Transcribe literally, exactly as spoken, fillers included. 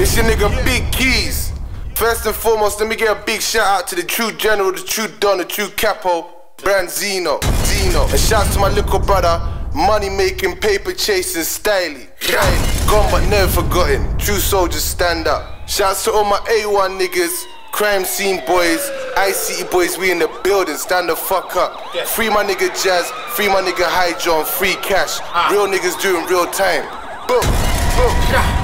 It's your nigga Big Keys. First and foremost, let me get a big shout out to the true general, the true don, the true capo, brand Zino, Zino. And shouts to my little brother, money making, paper chasing, Stylie. Gone but never forgotten, true soldiers stand up. Shouts to all my A one niggas, crime scene boys, I C T boys, we in the building, stand the fuck up. Free my nigga Jazz, free my nigga Hydro, free cash. Real niggas doing real time. Boom, boom.